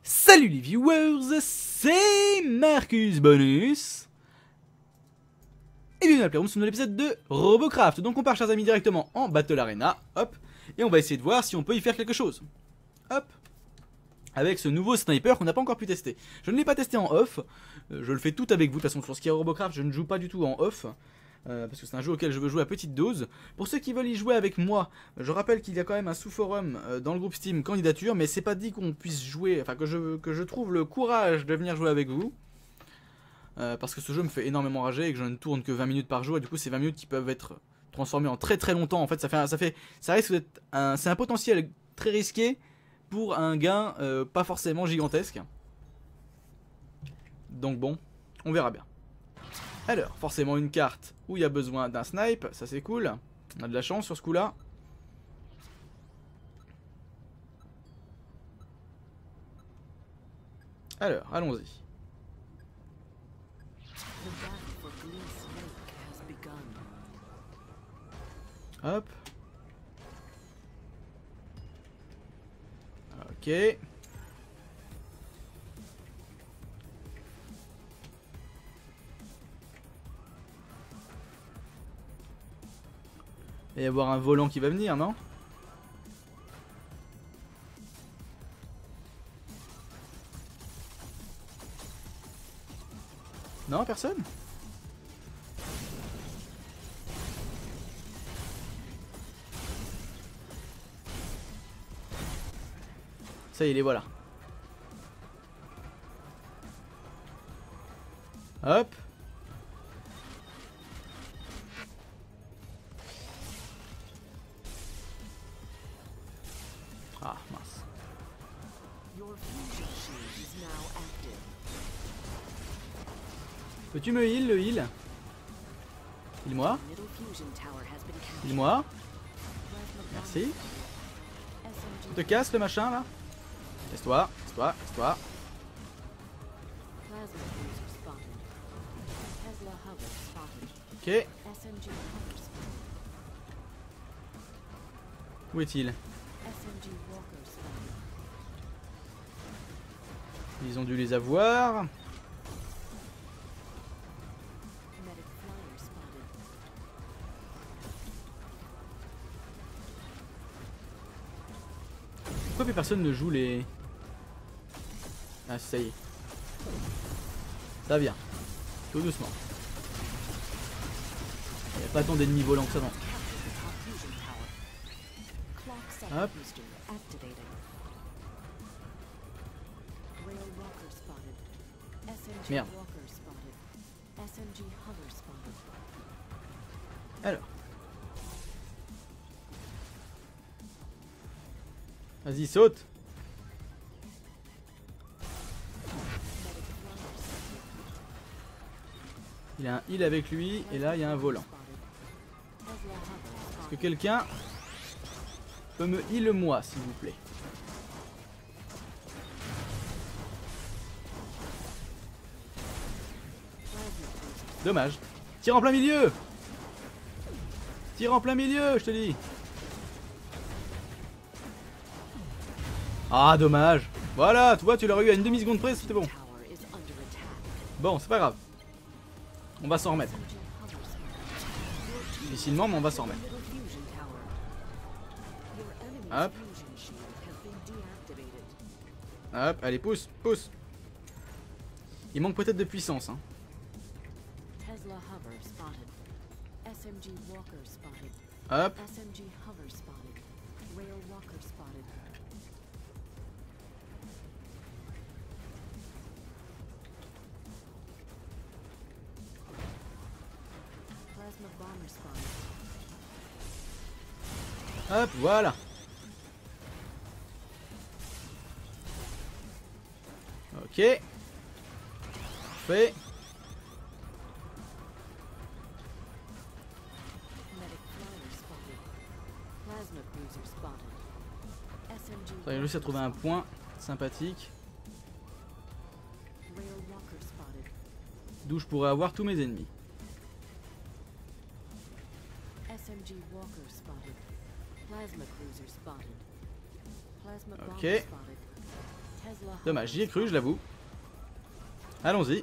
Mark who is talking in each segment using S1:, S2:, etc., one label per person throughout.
S1: Salut les viewers, c'est Marcus Bonus. Et bienvenue à la Playroom sur l'épisode de Robocraft. Donc on part, chers amis, directement en Battle Arena, hop, et on va essayer de voir si on peut y faire quelque chose. Hop, avec ce nouveau sniper qu'on n'a pas encore pu tester. Je ne l'ai pas testé en off, je le fais tout avec vous. De toute façon, sur ce qui est Robocraft, je ne joue pas du tout en off. Parce que c'est un jeu auquel je veux jouer à petite dose. Pour ceux qui veulent y jouer avec moi, je rappelle qu'il y a quand même un sous-forum dans le groupe Steam candidature, mais c'est pas dit qu'on puisse jouer, enfin que je trouve le courage de venir jouer avec vous. Parce que ce jeu me fait énormément rager et que je ne tourne que 20 minutes par jour, et du coup c'est 20 minutes qui peuvent être transformées en très très longtemps. En fait ça risque d'être c'est un potentiel très risqué pour un gain pas forcément gigantesque. Donc bon, on verra bien. Alors, forcément une carte où il y a besoin d'un snipe, ça c'est cool. On a de la chance sur ce coup-là. Alors, allons-y. Hop. Ok. Il va y avoir un volant qui va venir, non? Non, personne? Ça y est, les voilà. Hop. Ah, mince. Peux-tu me heal, le heal? Heal-moi. Heal-moi. Merci. Tu te casses le machin là? Laisse-toi, laisse-toi, laisse-toi. Ok. Où est-il? Ils ont dû les avoir. Pourquoi plus personne ne joue les... Ah, ça y est. Ça vient. Tout doucement. Il n'y a pas tant d'ennemis volants que ça, non. Hop. Merde. Alors. Vas-y, saute. Il a un heal avec lui et là il y a un volant. Est-ce que quelqu'un peut me heal moi, s'il vous plaît? Dommage. Tire en plein milieu. Tire en plein milieu, je te dis. Ah, dommage. Voilà, tu vois, tu l'aurais eu à une demi-seconde près, c'était bon. Bon, c'est pas grave. On va s'en remettre. Difficilement, mais on va s'en remettre. Hop. Hop, allez, pousse, pousse. Il manque peut-être de puissance, hein. Hop. Hop, voilà. Ok. Parfait. Ça y est, juste à trouver un point sympathique d'où je pourrais avoir tous mes ennemis. Ok. Dommage, j'y ai cru, je l'avoue. Allons-y.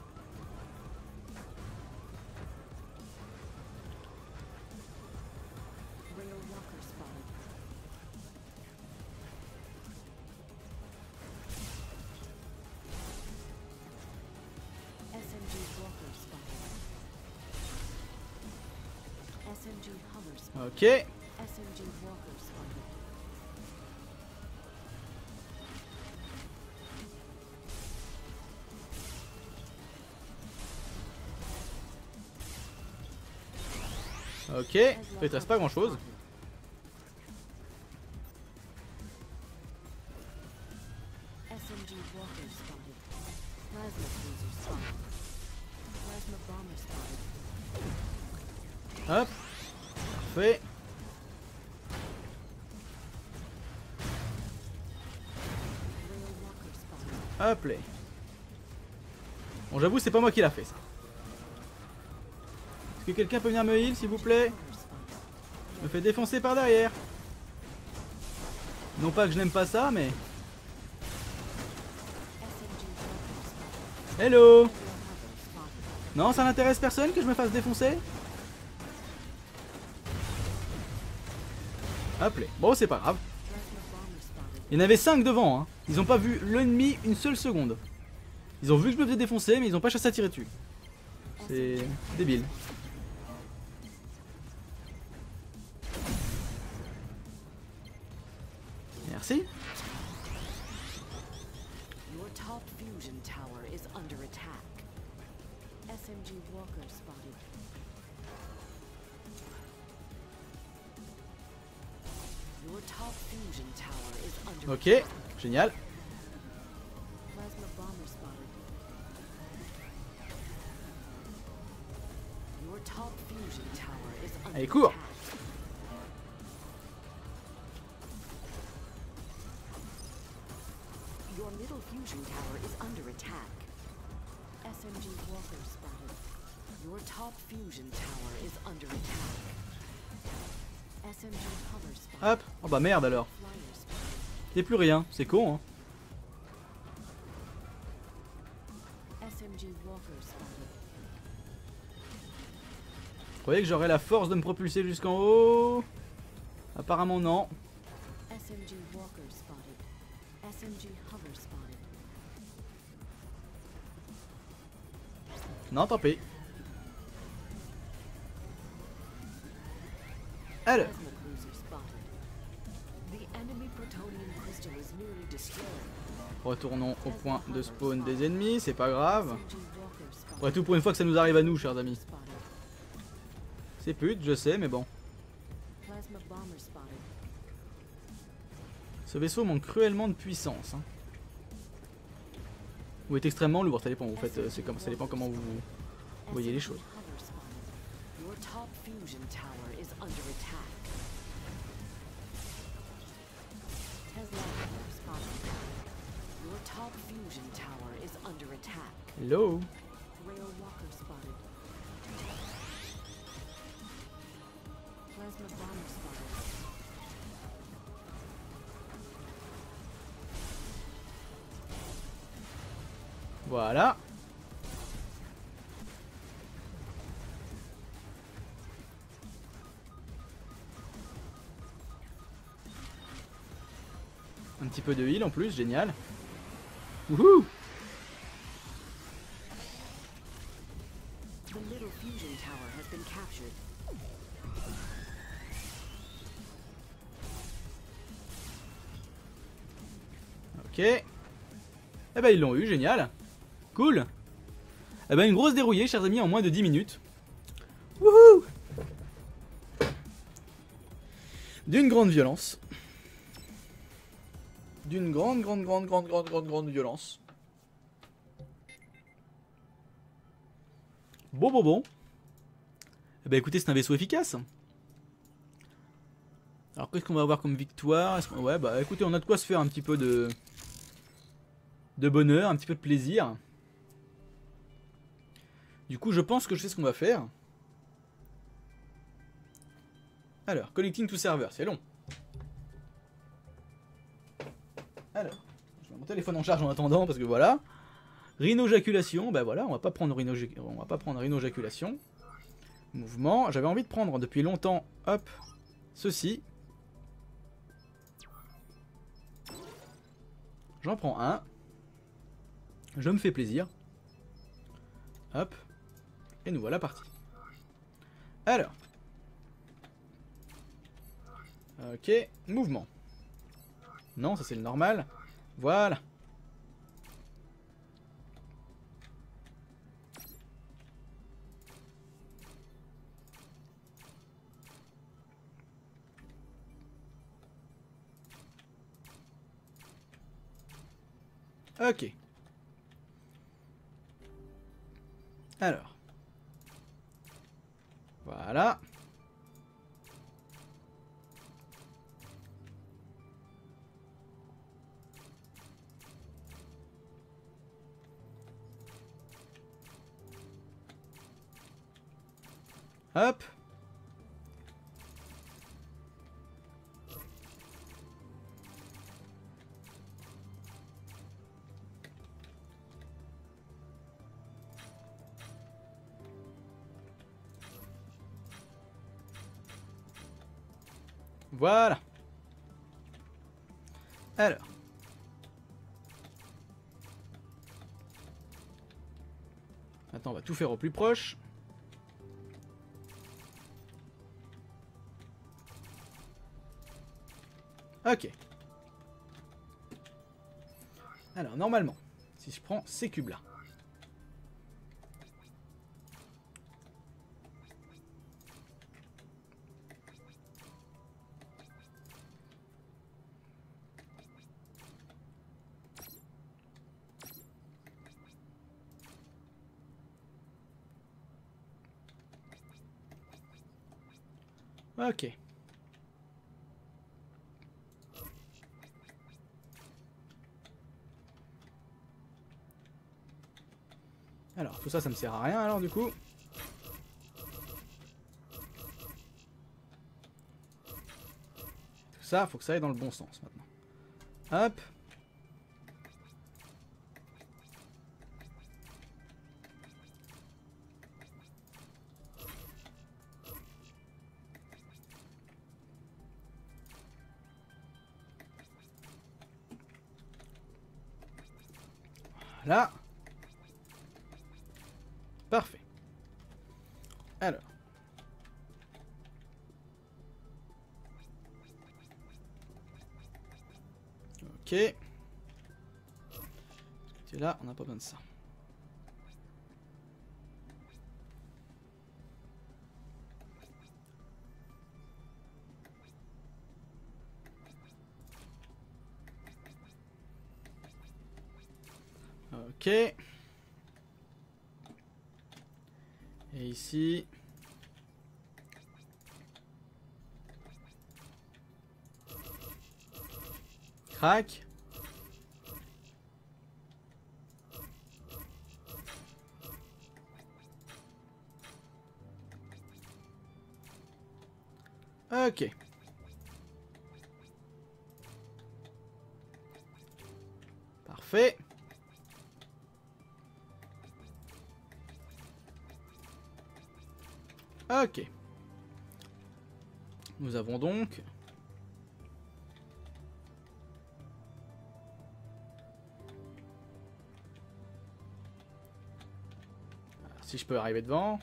S1: Ok. Ok, il te reste pas grand chose. Hop, parfait. Hop là. Bon, j'avoue, c'est pas moi qui l'a fait ça. Est-ce que quelqu'un peut venir me heal s'il vous plaît? Je me fais défoncer par derrière. Non pas que je n'aime pas ça, mais... Hello. Non, ça n'intéresse personne que je me fasse défoncer? Hop là. Bon, c'est pas grave. Il y en avait 5 devant, hein. Ils ont pas vu l'ennemi une seule seconde. Ils ont vu que je me faisais défoncer, mais ils ont pas chassé à tirer dessus. C'est débile. Merci.
S2: Your top fusion tower is under attack. SMG Walker spotted. Your top fusion tower is under
S1: Ok,
S2: attack.
S1: génial.
S2: Plasma bomber spotted. Your top fusion tower is under
S1: Allez, cours.
S2: attack. Your middle fusion tower is under attack. SMG Walker spotted. Your top fusion tower is under attack. SMG hover spotted.
S1: Hop. Oh bah merde alors.
S2: Flyer spotted.
S1: Y'a plus rien, c'est con hein.
S2: SMG Walker spotted.
S1: Vous croyez que j'aurais la force de me propulser jusqu'en haut? Apparemment non.
S2: SMG Walker spotted. SMG hover spotted.
S1: Non, tant pis. Alors,
S2: Plasma cruiser spotted. The enemy protonium crystal is nearly destroyed.
S1: retournons au point de spawn des ennemis, c'est pas grave.
S2: SMG Walker spotted.
S1: Après tout, pour une fois que ça nous arrive à nous, chers amis.
S2: Spotted.
S1: C'est pute, je sais, mais bon.
S2: Plasma bomber spotted.
S1: Ce vaisseau manque cruellement de puissance. Hein. Ou est extrêmement lourd, ça dépend. Vous faites, c'est comme ça dépend comment vous voyez les choses.
S2: Hover spotted. Your top fusion tower is under attack. Tesla hover spotted. Your top fusion tower is under attack.
S1: Hello.
S2: Rail walker spotted. Plasma bomber spotted.
S1: Voilà. Un petit peu de heal en plus, génial. Wouhou!
S2: The middle fusion tower has been captured.
S1: Ok. Eh ben ils l'ont eu, génial. Cool. Eh ben une grosse dérouillée, chers amis, en moins de 10 minutes. Wouhou! D'une grande violence. D'une grande violence. Bon. Eh ben écoutez, c'est un vaisseau efficace. Alors qu'est-ce qu'on va avoir comme victoire? Ouais, bah écoutez, on a de quoi se faire un petit peu de bonheur, un petit peu de plaisir. Du coup, je pense que je sais ce qu'on va faire. Alors, connecting to server, c'est long. Alors, je vais mon téléphone en charge en attendant parce que voilà. Rhinojaculation, bah voilà, on va pas prendre rhinojaculation. Mouvement, j'avais envie de prendre depuis longtemps, hop, ceci. J'en prends un. Je me fais plaisir. Hop. Et nous voilà partis. Alors. Ok, mouvement. Non, ça c'est le normal. Voilà. Ok. Alors. Voilà. Hop. Voilà. Alors. Maintenant, on va tout faire au plus proche. Ok. Alors, normalement, si je prends ces cubes-là. Ok. Alors, tout ça, ça me sert à rien, alors, du coup. Tout ça, faut que ça aille dans le bon sens, maintenant. Hop. Voilà. Parfait. Alors. Ok. Et là, on n'a pas besoin de ça. Ok. Et ici. Crac. Ok. Parfait. Ok. Nous avons donc... Si je peux arriver devant.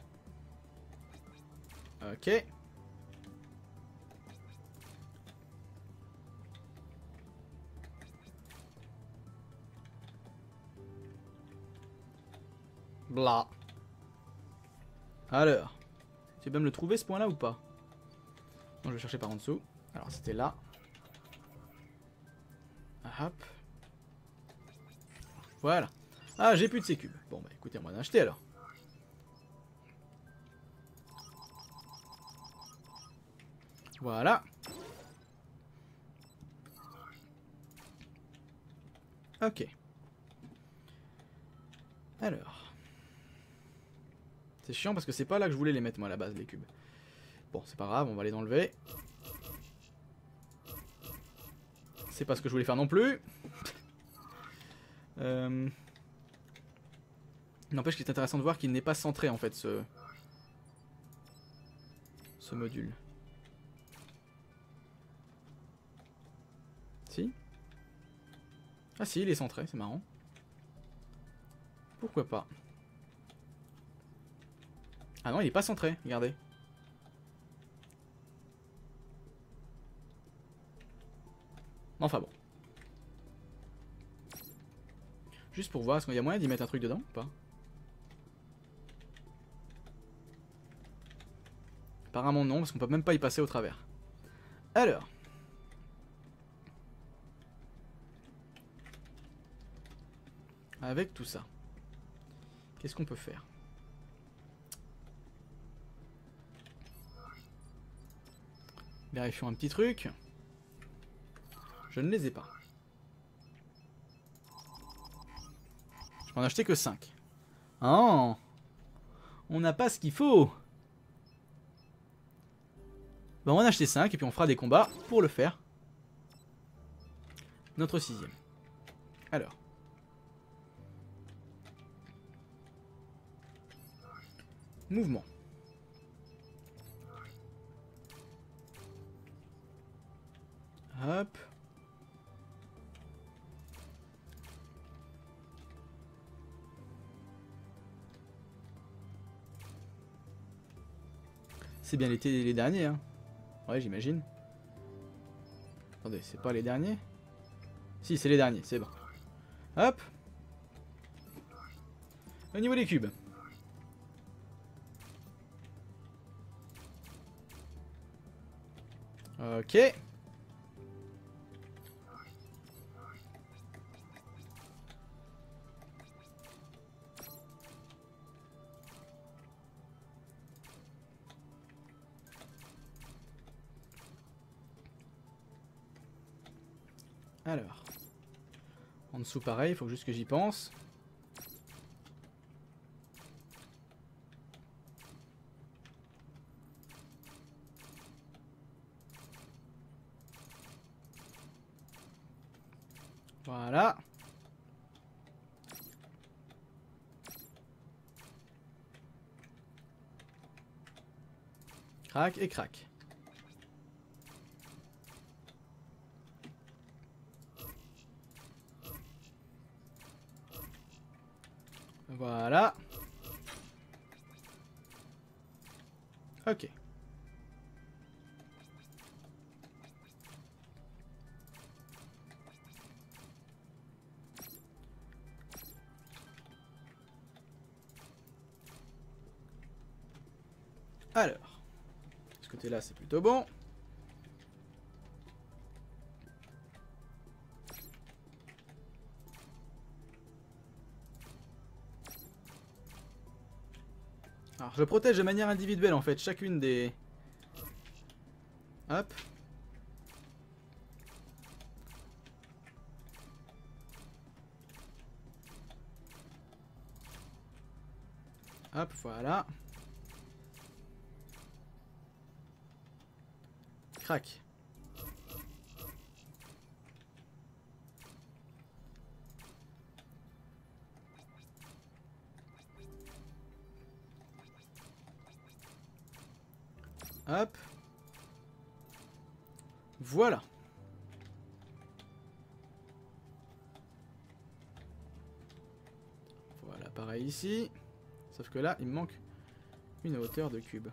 S1: Ok. Blah. Alors. Tu vas me le trouver ce point là ou pas? Non, je vais chercher par en dessous. Alors c'était là. Ah, hop. Voilà. Ah, j'ai plus de ces cubes. Bon bah écoutez, on va en acheter alors. Voilà. Ok. Alors. C'est chiant parce que c'est pas là que je voulais les mettre moi à la base les cubes. Bon, c'est pas grave, on va les enlever. C'est pas ce que je voulais faire non plus. N'empêche qu'il est intéressant de voir qu'il n'est pas centré en fait ce module. Si? Ah si, il est centré, c'est marrant. Pourquoi pas? Ah non, il est pas centré, regardez. Enfin bon. Juste pour voir, est-ce qu'il y a moyen d'y mettre un truc dedans ou pas? Apparemment non, parce qu'on peut même pas y passer au travers. Alors. Avec tout ça, qu'est-ce qu'on peut faire? Vérifions un petit truc. Je ne les ai pas. Je peux en acheter que 5. Oh! On n'a pas ce qu'il faut! Bon, on va en acheter 5 et puis on fera des combats pour le faire. Notre 6ème. Alors. Mouvement. Hop. C'est bien les derniers, hein. Ouais, j'imagine. Attendez, c'est pas les derniers? Si, c'est les derniers, c'est bon. Hop. Au niveau des cubes. Ok. Alors. En dessous pareil, il faut juste que j'y pense. Voilà. Crac et crac. Voilà. Ok. Alors, de ce côté-là, c'est plutôt bon. Alors, je protège de manière individuelle, en fait, chacune des... Hop. Hop, voilà. Crac. Hop. Voilà. Voilà, pareil ici. Sauf que là, il me manque une hauteur de cube.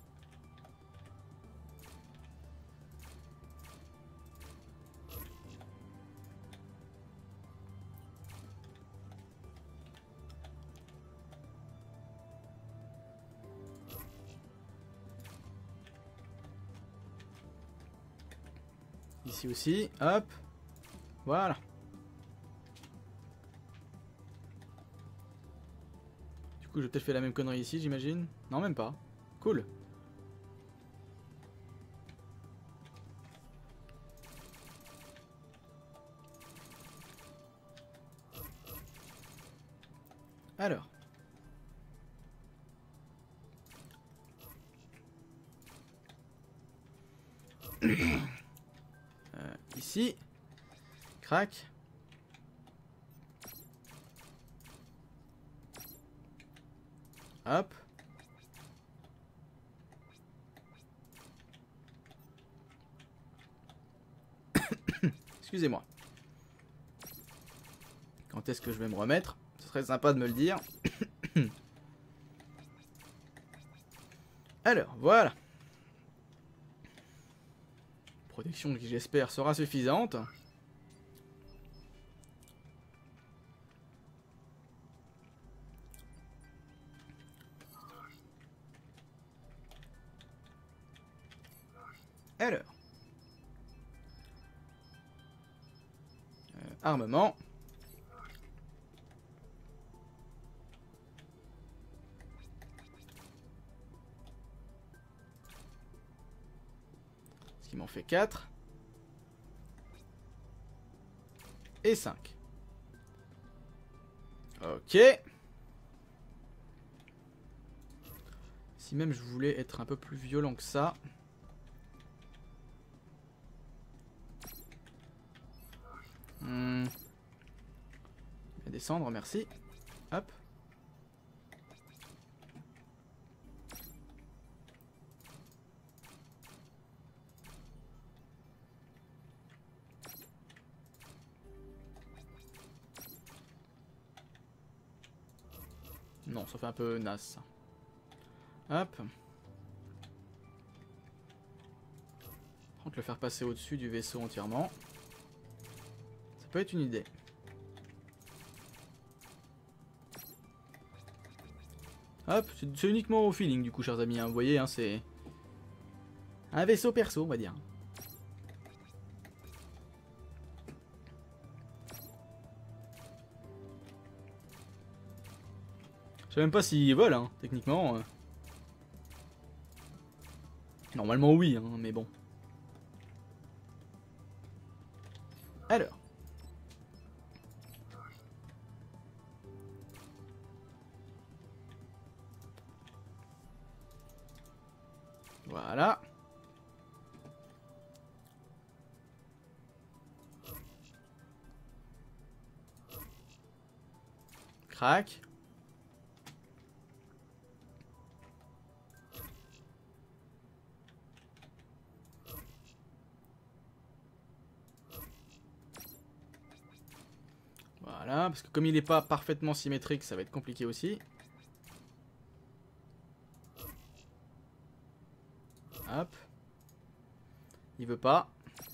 S1: Ici aussi, hop, voilà. Du coup, j'ai peut-être fait la même connerie ici, j'imagine. Non, même pas. Cool. Alors. Ici. Crac. Hop. Excusez-moi. Quand est-ce que je vais me remettre? Ce serait sympa de me le dire. Alors, voilà. Protection qui, j'espère, sera suffisante. Alors. Armement. Ce qui m'en fait 4. Et 5. Ok. Si même je voulais être un peu plus violent que ça. Descendre, merci. Hop. Non, ça fait un peu naze. Hop. Par contre, le faire passer au-dessus du vaisseau entièrement, ça peut être une idée. Hop, c'est uniquement au feeling du coup, chers amis, hein. Vous voyez, hein, c'est un vaisseau perso, on va dire. Je sais même pas s'il vole, hein, techniquement. Normalement oui, hein, mais bon. Alors. Voilà. Crac. Voilà, parce que comme il n'est pas parfaitement symétrique, ça va être compliqué aussi. Hop. Il veut pas.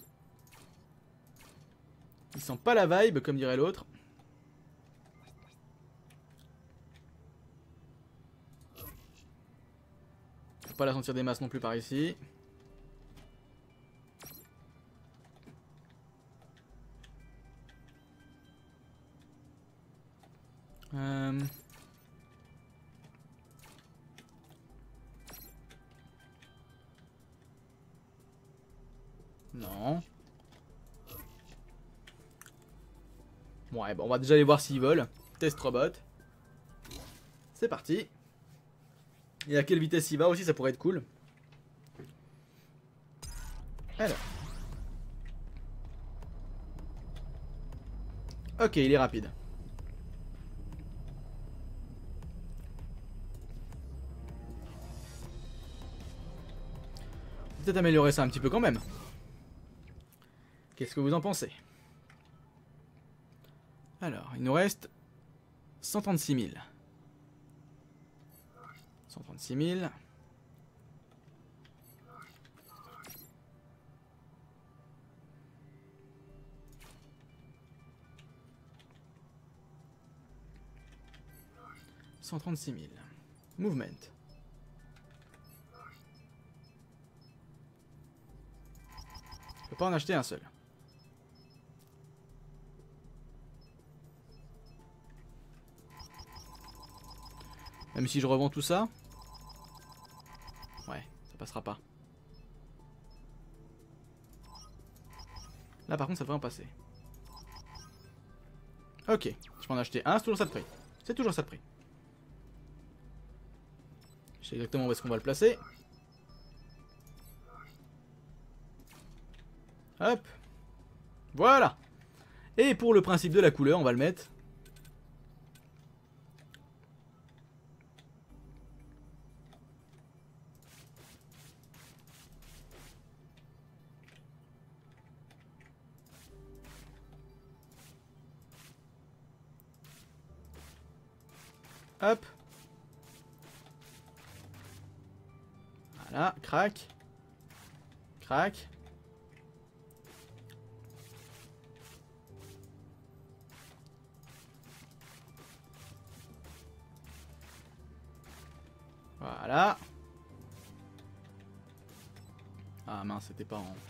S1: Il sent pas la vibe, comme dirait l'autre. Faut pas la sentir des masses non plus par ici. Non. Ouais, bon, on va déjà aller voir s'ils volent. Test robot. C'est parti. Et à quelle vitesse il va aussi, ça pourrait être cool. Alors. Ok, il est rapide. Peut-être améliorer ça un petit peu quand même. Qu'est-ce que vous en pensez? Alors, il nous reste 136 000. 136 000. Movement. Je peux pas en acheter un seul. Même si je revends tout ça. Ouais, ça passera pas. Là par contre ça devrait en passer. Ok, je peux en acheter un, c'est toujours ça de prix. C'est toujours ça de prix. Je sais exactement où est-ce qu'on va le placer. Hop. Voilà. Et pour le principe de la couleur, on va le mettre Hop. Voilà, crac. Crac. Voilà. Ah mince, c'était pas en...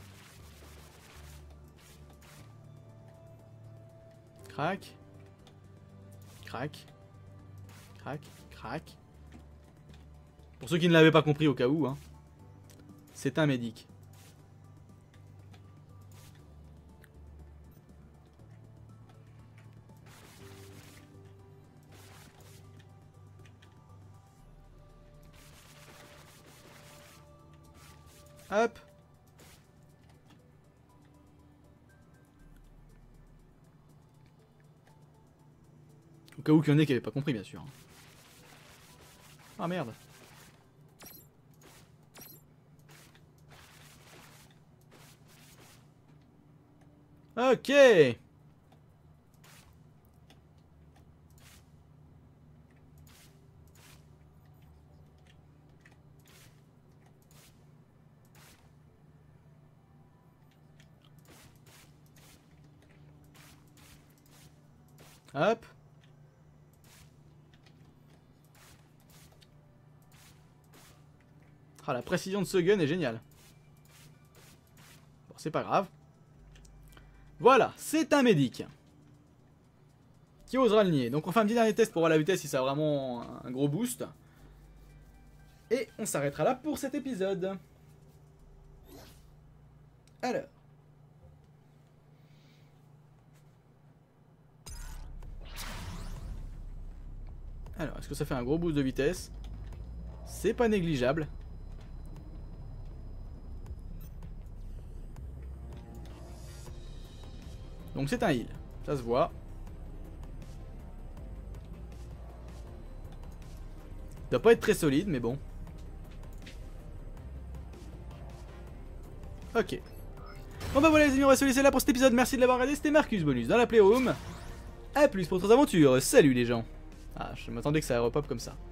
S1: Crac. Crac. Crac. Crac. Pour ceux qui ne l'avaient pas compris au cas où, hein, c'est un médic. Hop. Au cas où qu'il y en ait qui n'avaient pas compris, bien sûr. Ah merde. Ok. Hop. Ah, la précision de ce gun est géniale. Bon, c'est pas grave. Voilà, c'est un médic. Qui osera le nier? Donc on fait un petit dernier test pour voir la vitesse si ça a vraiment un gros boost. Et on s'arrêtera là pour cet épisode. Alors. Alors, est-ce que ça fait un gros boost de vitesse? C'est pas négligeable. Donc c'est un heal, ça se voit. Il doit pas être très solide, mais bon. Ok. Bon bah voilà les amis, on va se laisser là pour cet épisode. Merci de l'avoir regardé, c'était Marcus Bonus dans la Playroom. A plus pour d'autres aventures, salut les gens. Ah, je m'attendais que ça repop comme ça.